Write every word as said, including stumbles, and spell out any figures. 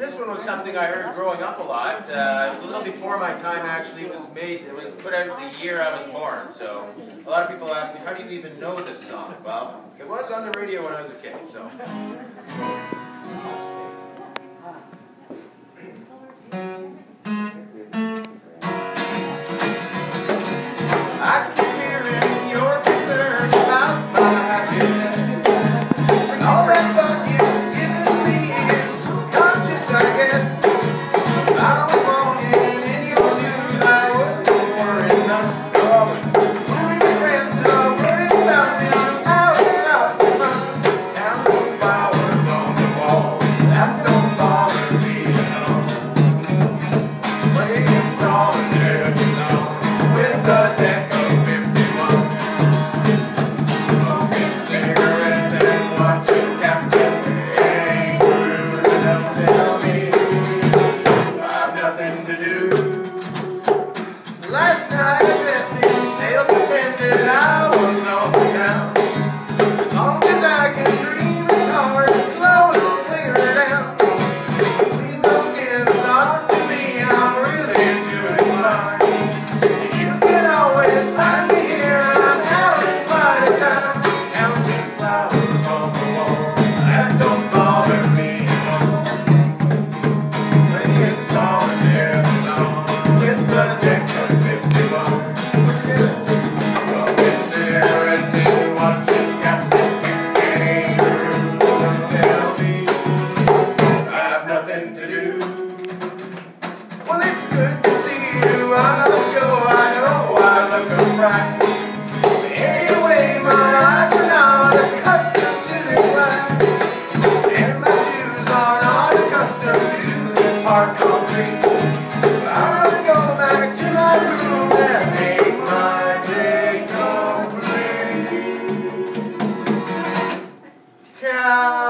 this one was something I heard growing up a lot. Uh, it was a little before my time, actually. It was made, it was put out the year I was born. So a lot of people ask me, how do you even know this song? Well, it was on the radio when I was a kid, so. I keep hearing your concern about my happiness, and all that thought you've given me is conscience, I guess. I was longing in your news, I wouldn't worry none. No, I wouldn't worry. My friends are worried about me, I'm out and out some fun. Down some flowers on the wall, that don't bother me at all. Playing solitaire, you know, with the deck. Last night I dressed in tales, pretended I was on the town. As long as I can dream, it's hard to slowly swing her down. Please don't give a thought to me, I'm really doing fine. You can always find me here, I'm out in my town. Counting flowers on the wall, that don't bother me at all. Playing solitaire alone with the deck. To do. Well, it's good to see you. I must go. I know I look a fright. Anyway, my eyes are not accustomed to this life, and my shoes are not accustomed to this hard concrete. I must go back to my room and make my day complete. Cow